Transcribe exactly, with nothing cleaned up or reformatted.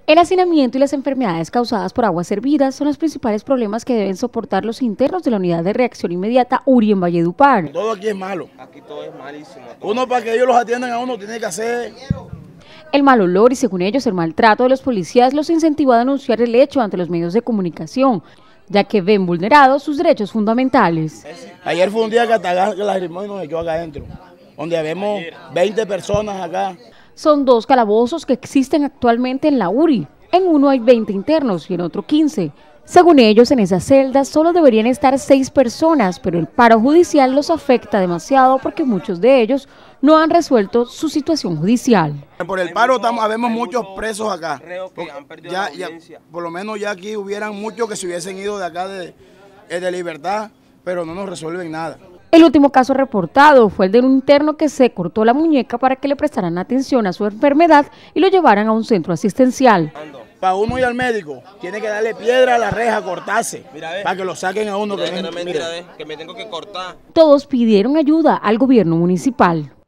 El hacinamiento y las enfermedades causadas por aguas hervidas son los principales problemas que deben soportar los internos de la Unidad de Reacción Inmediata URI en Valledupar. Todo aquí es malo. Aquí todo es malísimo. Todo. Uno, para que ellos los atiendan a uno, tiene que hacer... El mal olor y, según ellos, el maltrato de los policías los incentivó a denunciar el hecho ante los medios de comunicación, ya que ven vulnerados sus derechos fundamentales. Ayer fue un día que hasta la rimó y nos echó acá adentro, donde vemos veinte personas acá. Son dos calabozos que existen actualmente en la URI. En uno hay veinte internos y en otro quince. Según ellos, en esas celdas solo deberían estar seis personas, pero el paro judicial los afecta demasiado porque muchos de ellos no han resuelto su situación judicial. Por el paro estamos, habemos muchos presos acá. Ya, ya, por lo menos ya aquí hubieran muchos que se hubiesen ido de acá de, de libertad, pero no nos resuelven nada. El último caso reportado fue el de un interno que se cortó la muñeca para que le prestaran atención a su enfermedad y lo llevaran a un centro asistencial. Para uno ir al médico, tiene que darle piedra a la reja, cortarse, mira, para que lo saquen a uno. Mira, que, que, no, no me, mira. mira, que me tengo que cortar. Todos pidieron ayuda al gobierno municipal.